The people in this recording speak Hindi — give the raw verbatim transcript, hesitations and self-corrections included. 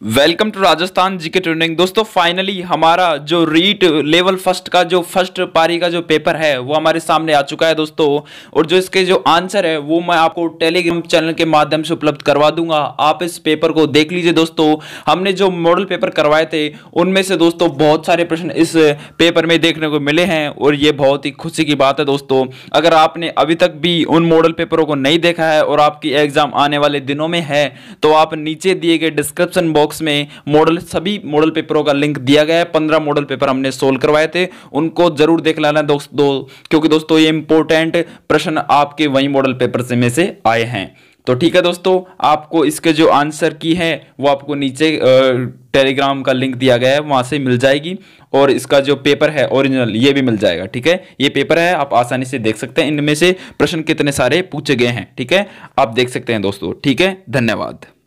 Welcome to Rajasthan GK training. दोस्तों फाइनली हमारा जो रीट लेवल फर्स्ट का जो फर्स्ट पारी का जो पेपर है वो हमारे सामने आ चुका है दोस्तों। और जो इसके जो आंसर है वो मैं आपको टेलीग्राम चैनल के माध्यम से उपलब्ध करवा दूंगा। आप इस पेपर को देख लीजिए दोस्तों। हमने जो मॉडल पेपर करवाए थे उनमें से दोस्तों बहुत सारे प्रश्न इस पेपर में देखने को मिले हैं और ये बहुत ही खुशी की बात है दोस्तों। अगर आपने अभी तक भी उन मॉडल पेपरों को नहीं देखा है और आपकी एग्जाम आने वाले दिनों में है तो आप नीचे दिए गए डिस्क्रिप्शन बॉक्स में मॉडल सभी मॉडल पेपरों का लिंक दिया गया है। पंद्रह मॉडल पेपर हमने सोल्व करवाए थे, उनको जरूर देख लेना दोस्तों, क्योंकि दोस्तों ये इंपॉर्टेंट प्रश्न आपके वही मॉडल पेपर से में से आए हैं। तो ठीक है दोस्तों, आपको इसके जो आंसर की है वो आपको नीचे टेलीग्राम का लिंक दिया गया है, वहां से मिल जाएगी। और इसका जो पेपर है ओरिजिनल ये भी मिल जाएगा। ठीक है, ये पेपर है, आप आसानी से देख सकते हैं इनमें से प्रश्न कितने सारे पूछे गए हैं। ठीक है, आप देख सकते हैं दोस्तों। ठीक है, धन्यवाद।